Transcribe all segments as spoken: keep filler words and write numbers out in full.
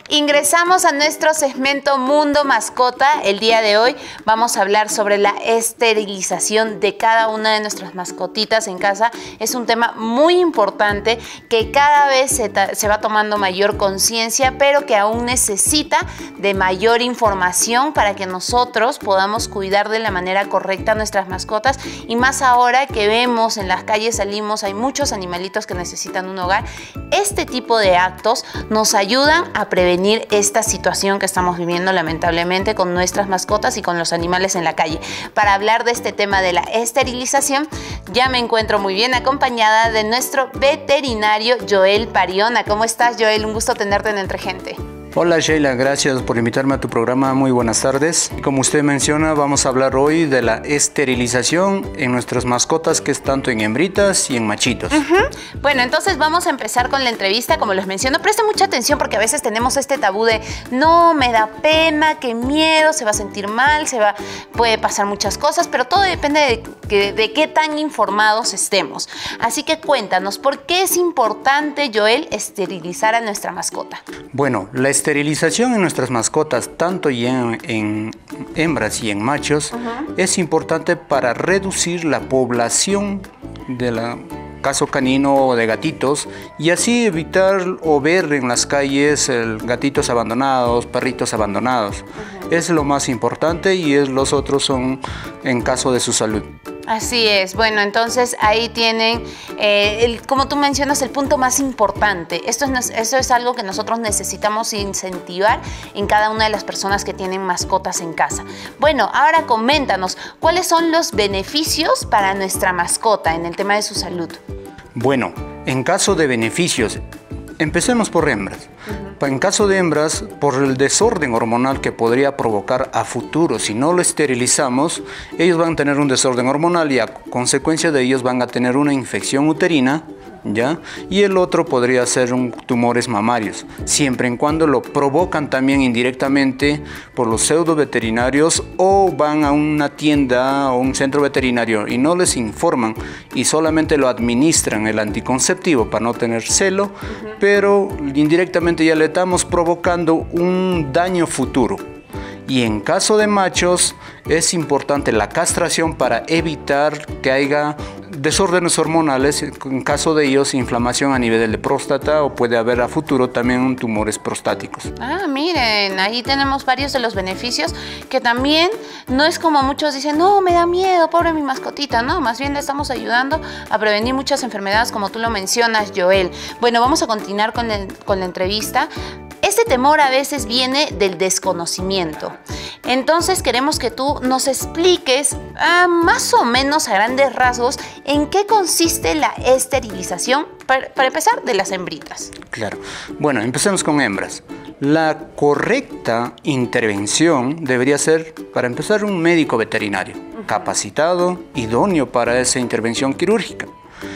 Ingresamos a nuestro segmento Mundo Mascota. El día de hoy vamos a hablar sobre la esterilización de cada una de nuestras mascotitas en casa. Es un tema muy importante que cada vez se, se va tomando mayor conciencia, pero que aún necesita de mayor información para que nosotros podamos cuidar de la manera correcta a nuestras mascotas. Y más ahora que vemos en las calles, salimos, hay muchos animalitos que necesitan un hogar. Este tipo de actos nos ayudan a prevenir esta situación que estamos viviendo lamentablemente con nuestras mascotas y con los animales en la calle. Para hablar de este tema de la esterilización, ya me encuentro muy bien acompañada de nuestro veterinario Joel Pariona. ¿Cómo estás, Joel? Un gusto tenerte en Entre Gente. Hola Sheila, gracias por invitarme a tu programa. Muy buenas tardes. Como usted menciona, vamos a hablar hoy de la esterilización en nuestras mascotas, que es tanto en hembritas y en machitos. Uh-huh. Bueno, entonces vamos a empezar con la entrevista. Como les menciono, preste mucha atención porque a veces tenemos este tabú de no, me da pena, qué miedo, se va a sentir mal, se va, puede pasar muchas cosas, pero todo depende de, que, de qué tan informados estemos. Así que cuéntanos, ¿por qué es importante, Joel, esterilizar a nuestra mascota? Bueno, la esterilización en nuestras mascotas, tanto en, en hembras y en machos, uh-huh. es importante para reducir la población de la caso canino o de gatitos y así evitar o ver en las calles el, gatitos abandonados, perritos abandonados. Uh-huh. Es lo más importante y es, los otros son en caso de su salud. Así es. Bueno, entonces ahí tienen, eh, el, como tú mencionas, el punto más importante. Esto es, esto es algo que nosotros necesitamos incentivar en cada una de las personas que tienen mascotas en casa. Bueno, ahora coméntanos, ¿cuáles son los beneficios para nuestra mascota en el tema de su salud? Bueno, en caso de beneficios, empecemos por hembras. En caso de hembras, por el desorden hormonal que podría provocar a futuro, si no lo esterilizamos, ellos van a tener un desorden hormonal y a consecuencia de ellos van a tener una infección uterina, ¿ya? Y el otro podría ser un tumores mamarios, siempre en cuando lo provocan también indirectamente por los pseudo veterinarios o van a una tienda o un centro veterinario y no les informan y solamente lo administran el anticonceptivo para no tener celo, uh-huh. pero indirectamente ya le estamos provocando un daño futuro. Y en caso de machos es importante la castración para evitar que haya desórdenes hormonales, en caso de ellos inflamación a nivel de próstata o puede haber a futuro también tumores prostáticos. Ah, miren, ahí tenemos varios de los beneficios que también no es como muchos dicen, no, me da miedo, pobre mi mascotita, no, más bien le estamos ayudando a prevenir muchas enfermedades como tú lo mencionas, Joel. Bueno, vamos a continuar con, el, con la entrevista. Este temor a veces viene del desconocimiento. Entonces queremos que tú nos expliques ah, más o menos a grandes rasgos en qué consiste la esterilización, para, para empezar, de las hembritas. Claro. Bueno, empecemos con hembras. La correcta intervención debería ser, para empezar, un médico veterinario, uh-huh. capacitado, idóneo para esa intervención quirúrgica.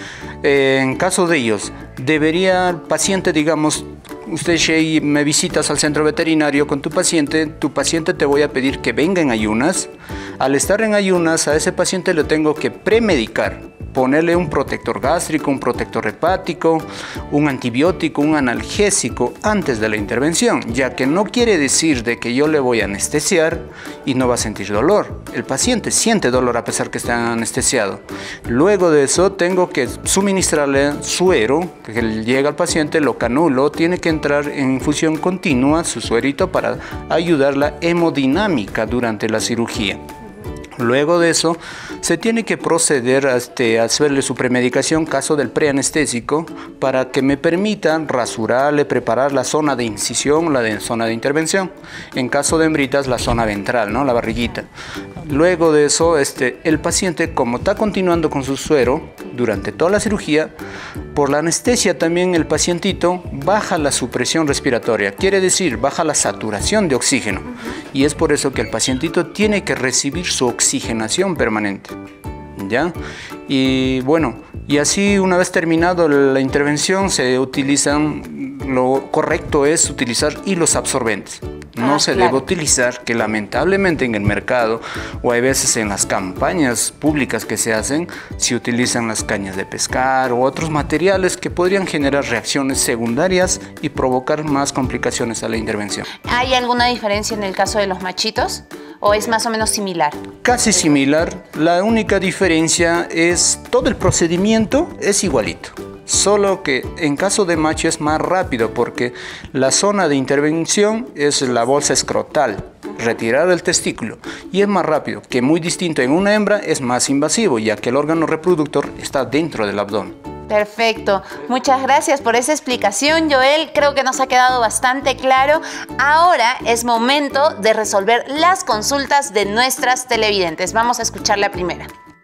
Eh, en caso de ellos, debería el paciente, digamos, usted, Shey, me visitas al centro veterinario con tu paciente, tu paciente te voy a pedir que venga en ayunas. Al estar en ayunas, a ese paciente le tengo que premedicar, ponerle un protector gástrico, un protector hepático, un antibiótico, un analgésico antes de la intervención, ya que no quiere decir de que yo le voy a anestesiar y no va a sentir dolor. El paciente siente dolor a pesar que está anestesiado. Luego de eso tengo que suministrarle suero, que llega al paciente, lo canulo, tiene que entrar en infusión continua su suerito para ayudar la hemodinámica durante la cirugía. Luego de eso, se tiene que proceder a, este, a hacerle su premedicación, caso del preanestésico, para que me permitan rasurarle, preparar la zona de incisión, la de, zona de intervención. En caso de hembritas, la zona ventral, ¿no? La barriguita. Luego de eso, este, el paciente, como está continuando con su suero durante toda la cirugía, por la anestesia también el pacientito baja la supresión respiratoria, quiere decir, baja la saturación de oxígeno. Uh-huh. Y es por eso que el pacientito tiene que recibir su oxigenación permanente, ¿ya? Y bueno, y así una vez terminado la intervención se utilizan, lo correcto es utilizar hilos absorbentes, No Ah, se claro. debe utilizar, que lamentablemente en el mercado o hay veces en las campañas públicas que se hacen, se utilizan las cañas de pescar o otros materiales que podrían generar reacciones secundarias y provocar más complicaciones a la intervención. ¿Hay alguna diferencia en el caso de los machitos o es más o menos similar? Casi similar, la única diferencia es todo el procedimiento es igualito. Solo que en caso de macho es más rápido porque la zona de intervención es la bolsa escrotal, retirar el testículo, y es más rápido, que muy distinto en una hembra es más invasivo ya que el órgano reproductor está dentro del abdomen. Perfecto. Muchas gracias por esa explicación, Joel. Creo que nos ha quedado bastante claro. Ahora es momento de resolver las consultas de nuestras televidentes. Vamos a escuchar la primera.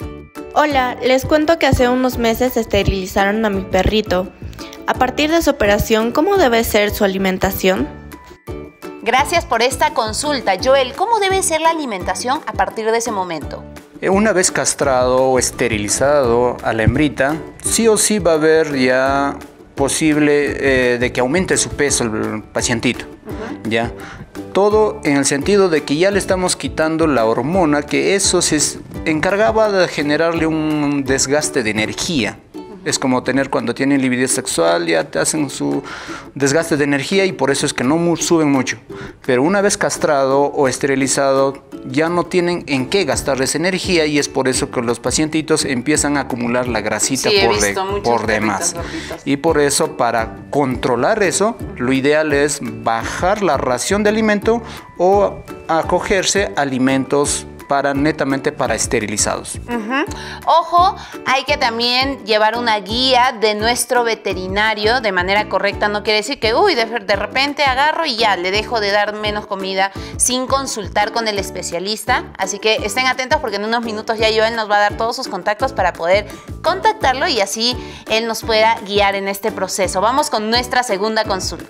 Hola, les cuento que hace unos meses esterilizaron a mi perrito. A partir de su operación, ¿cómo debe ser su alimentación? Gracias por esta consulta. Joel, ¿cómo debe ser la alimentación a partir de ese momento? Una vez castrado o esterilizado a la hembrita, sí o sí va a haber ya posible eh, de que aumente su peso el pacientito. Uh-huh. ¿Ya? Todo en el sentido de que ya le estamos quitando la hormona que eso se encargaba de generarle un desgaste de energía. Es como tener cuando tienen libido sexual, ya te hacen su desgaste de energía y por eso es que no mu- suben mucho. Pero una vez castrado o esterilizado, ya no tienen en qué gastar esa energía y es por eso que los pacientitos empiezan a acumular la grasita Sí, he por, de, visto muchos por demás. gorditos. Y por eso, para controlar eso, lo ideal es bajar la ración de alimento o acogerse a alimentos para netamente para esterilizados. Uh-huh. Ojo, hay que también llevar una guía de nuestro veterinario de manera correcta. No quiere decir que, uy, de, de repente agarro y ya le dejo de dar menos comida sin consultar con el especialista. Así que estén atentos porque en unos minutos ya Joel nos va a dar todos sus contactos para poder contactarlo y así él nos pueda guiar en este proceso. Vamos con nuestra segunda consulta.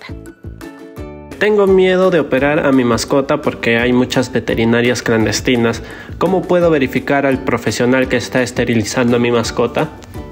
Tengo miedo de operar a mi mascota porque hay muchas veterinarias clandestinas. ¿Cómo puedo verificar al profesional que está esterilizando a mi mascota?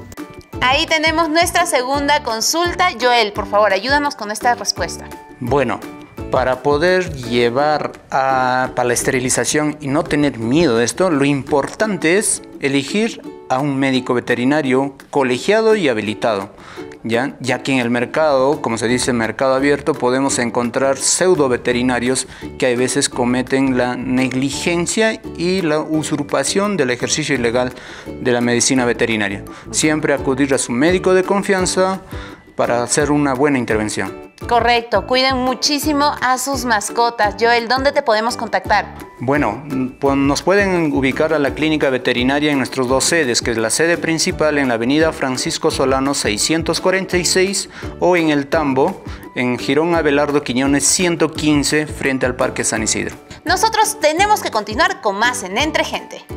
Ahí tenemos nuestra segunda consulta. Joel, por favor, ayúdanos con esta respuesta. Bueno, para poder llevar a, para la esterilización y no tener miedo de esto, lo importante es elegir a un médico veterinario colegiado y habilitado. ¿Ya? Ya que en el mercado, como se dice mercado abierto, podemos encontrar pseudo veterinarios que a veces cometen la negligencia y la usurpación del ejercicio ilegal de la medicina veterinaria. Siempre acudir a su médico de confianza para hacer una buena intervención. Correcto, cuiden muchísimo a sus mascotas. Joel, ¿dónde te podemos contactar? Bueno, pues nos pueden ubicar a la clínica veterinaria en nuestras dos sedes, que es la sede principal en la avenida Francisco Solano seiscientos cuarenta y seis o en el Tambo, en Girón Abelardo Quiñones ciento quince, frente al Parque San Isidro. Nosotros tenemos que continuar con más en Entre Gente.